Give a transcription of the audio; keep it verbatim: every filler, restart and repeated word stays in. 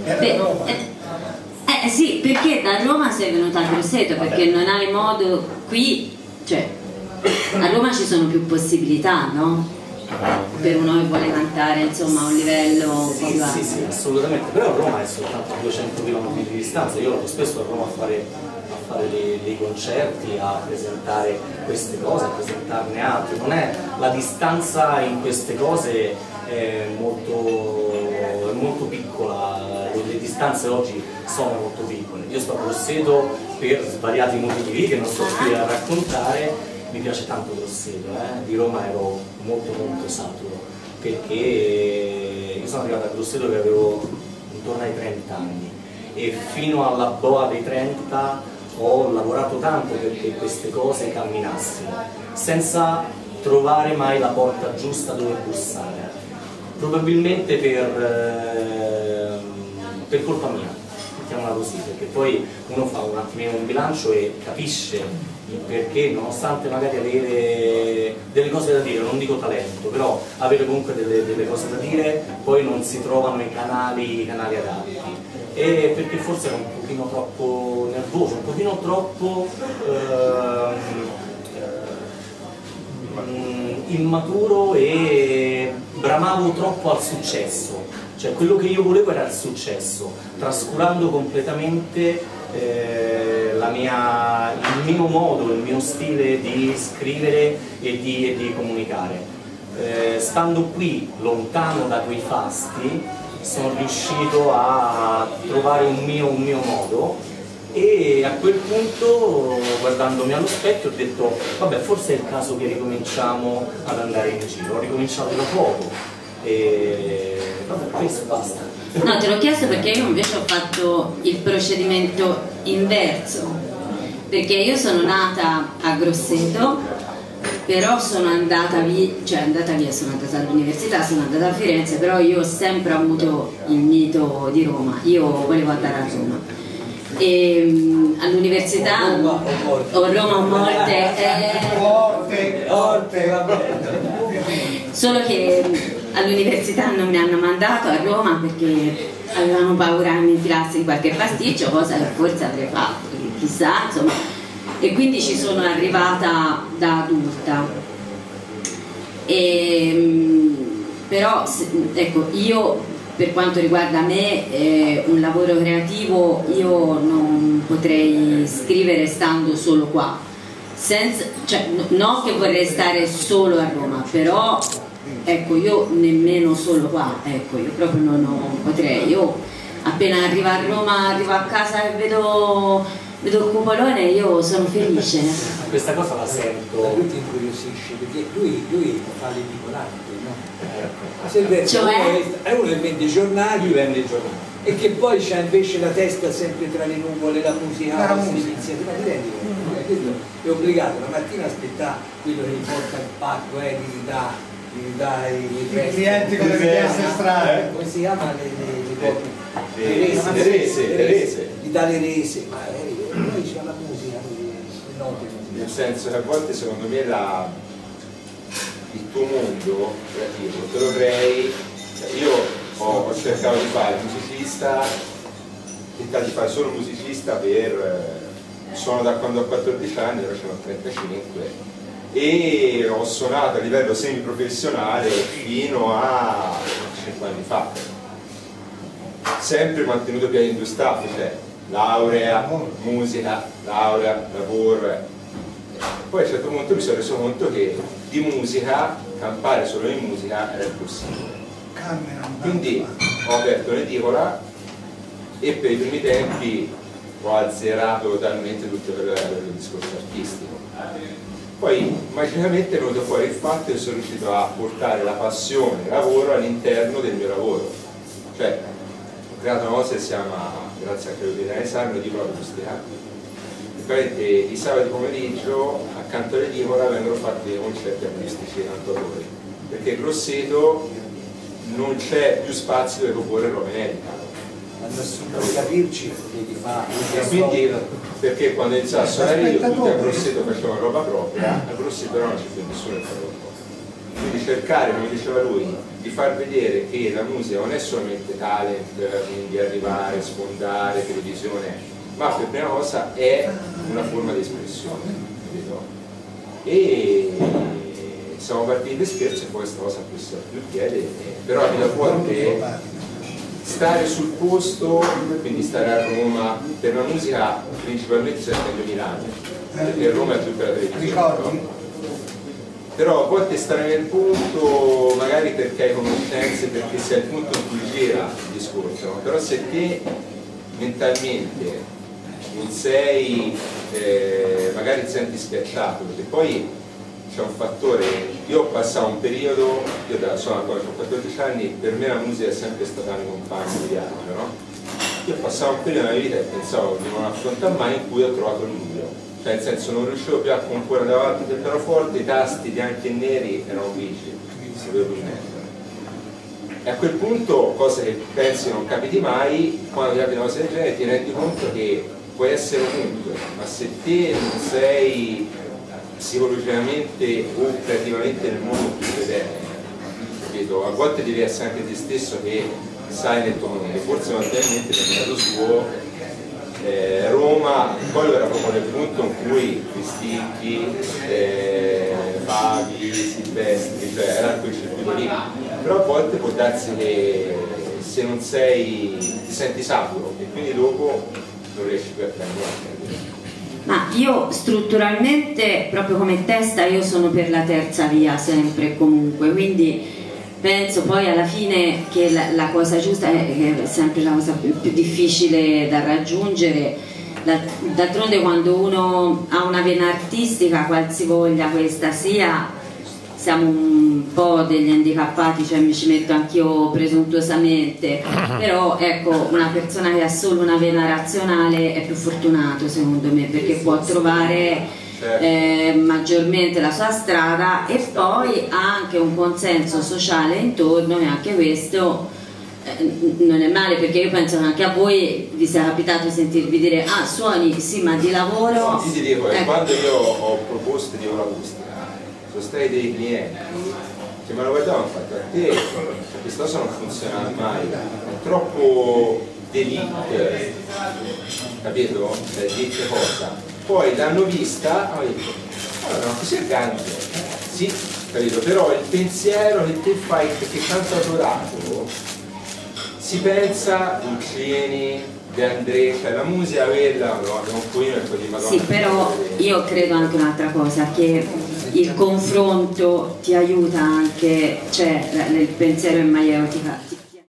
Beh, eh, eh sì, perché da Roma sei venuta a Grosseto, perché non hai modo qui, cioè a Roma ci sono più possibilità, no? Per uno che vuole cantare, insomma, a un livello un po' sì, più alto. sì, sì, assolutamente, però Roma è soltanto a duecento chilometri di distanza. Io vado spesso a Roma a fare, a fare dei, dei concerti, a presentare queste cose, a presentarne altre. Non è, la distanza in queste cose è molto, è molto piccola, le distanze oggi sono molto piccole. Io sto a Grosseto per svariati motivi che non sto qui a raccontare. Mi piace tanto Grosseto, eh? Di Roma ero molto molto saturo, perché io sono arrivato a Grosseto che avevo intorno ai trenta anni e fino alla boa dei trenta ho lavorato tanto perché queste cose camminassero, senza trovare mai la porta giusta dove bussare, probabilmente per, per colpa mia, mettiamola così, perché poi uno fa un attimino un bilancio e capisce il perché, nonostante magari avere delle cose da dire, non dico talento, però avere comunque delle, delle cose da dire, poi non si trovano i canali, i canali adatti. E perché forse era un pochino troppo nervoso, un pochino troppo ehm, ehm, immaturo e bramavo troppo al successo. Cioè quello che io volevo era il successo, trascurando completamente eh, la mia, il mio modo, il mio stile di scrivere e di, e di comunicare. Eh, stando qui, lontano da quei fasti, sono riuscito a trovare un mio, un mio modo e a quel punto, guardandomi allo specchio, ho detto vabbè, forse è il caso che ricominciamo ad andare in giro. Ho ricominciato da poco. E vabbè, questo basta. No, te l'ho chiesto perché io invece ho fatto il procedimento inverso, perché io sono nata a Grosseto, però sono andata via, cioè andata via, sono andata all'università, sono andata a Firenze, però io ho sempre avuto il mito di Roma, io volevo andare a Roma. E all'università o Roma o morte, eh, Morte, morte, vabbè. Solo che all'università non mi hanno mandato a Roma perché avevano paura che mi infilassi in qualche pasticcio, cosa che forse avrei fatto, chissà, insomma. E quindi ci sono arrivata da adulta. E, però, ecco, io per quanto riguarda me, eh, un lavoro creativo io non potrei scrivere stando solo qua. Senza, cioè, no che vorrei stare solo a Roma, però ecco, io nemmeno solo qua, ecco, io proprio non, non potrei. Io appena arrivo a Roma, arrivo a casa e vedo, vedo il cupolone, io sono felice. Questa cosa la sento. Lui ti incuriosisce perché lui, lui fa l'edicolante, no? Eh, cioè? È uno che vende giornali, vende giornali. E che poi c'ha invece la testa sempre tra le nuvole, la musica, la iniziativa, ti rendi conto? È obbligato la mattina a aspettare quello che gli porta il pacco, eh, gli dà, gli dà i, i clienti con le richieste strane. Come si chiama le, le, le, le, le, le rese, le rese. Gli dà le rese, ma noi c'è la musica, le note. Nel senso che a volte secondo me la, il tuo mondo creativo te lo crei, cioè io ho, ho cercato di fare musicista, ho cercato di fare solo musicista per, suono da quando ho quattordici anni, ora ce ne ho trentacinque e ho suonato a livello semiprofessionale fino a cinque anni fa, sempre mantenuto piedi in due staffi, cioè laurea, musica, laurea, lavoro. Poi a un certo punto mi sono reso conto che di musica, campare solo in musica era impossibile. Quindi ho aperto un'edicola e per i primi tempi ho azzerato totalmente tutto per il discorso artistico. Poi magicamente è venuto fuori il fatto che sono riuscito a portare la passione, il lavoro all'interno del mio lavoro. Cioè ho creato una cosa che si chiama, grazie anche all'Università Sarno, un'edicola acustica. I sabati pomeriggio accanto all'edicola vengono fatti dei concerti acustici ai cantatori, perché a Grosseto non c'è più spazio dove comporre roba inedita. Per capirci devi fare. E quindi, perché quando iniziavo a suonare io tutti a Grosseto facevano roba propria, a Grosseto però non c'è più nessuno che fa roba propria. di cercare, come diceva lui, di far vedere che la musica non è solamente talent, quindi arrivare, sfondare, televisione, ma per prima cosa è una forma di espressione, capito? E siamo partiti per scherzo e poi questa cosa ha preso più piede, però a volte stare sul posto, quindi stare a Roma, per la musica principalmente c'è sempre Milano, perché Roma è più per la televisione, no? Però a volte stare nel punto, magari perché hai conoscenze, perché sei al punto in cui gira il discorso, no? Però se te mentalmente non sei, eh, magari ti senti schiacciato, perché poi c'è un fattore, io ho passato un periodo, io da, sono ancora, ho quattordici anni, per me la musica è sempre stata una compagna di viaggio, no? Io ho passato un periodo nella mia vita e pensavo di non affrontare mai, in cui ho trovato il nucleo. Cioè, nel senso, non riuscivo più a comporre davanti del pianoforte, i tasti bianchi e neri erano grigi, non sapevo più niente. E a quel punto, cosa che pensi non capiti mai, quando ti capita una cosa del genere ti rendi conto che puoi essere ovunque, ma se te non sei psicologicamente o creativamente nel mondo più presente, capito? A volte devi essere anche te stesso che sai nel tuo mondo, forse materialmente nel caso suo Eh, Roma, quello era proprio nel punto in cui Cristicchi, eh, Fabi, Silvestri, cioè era quel circuito lì, però a volte può darsi che se non sei, ti senti saturo e quindi dopo non riesci più a prendere. Ma io strutturalmente, proprio come testa, io sono per la terza via sempre e comunque, quindi penso poi alla fine che la, la cosa giusta è, è sempre la cosa più, più difficile da raggiungere. D'altronde quando uno ha una vena artistica, qualsivoglia questa sia, siamo un po' degli handicappati, cioè mi ci metto anch'io presuntuosamente, però ecco, una persona che ha solo una vena razionale è più fortunato secondo me, perché può trovare Eh, maggiormente la sua strada e poi ha anche un consenso sociale intorno, e anche questo eh, non è male, perché io penso che anche a voi vi sia capitato di sentirvi dire ah suoni sì ma di lavoro. Sì, ti dico, ecco. Quando io ho proposto di l'acustica sono stati dei clienti che me lo guardavano e hanno fatto a te questa cosa non funziona mai, è troppo d'elite, capito? D'elite cosa? Poi l'hanno vista e hanno detto, allora, ma così è grande, sì, capito? Però il pensiero che te fai, perché tanto adorato, si pensa Lucieni, De André, cioè la musica quella, no, un pochino e poi di Madonna. Sì, però io credo anche un'altra cosa, che il confronto ti aiuta anche, cioè il pensiero in maieutica ti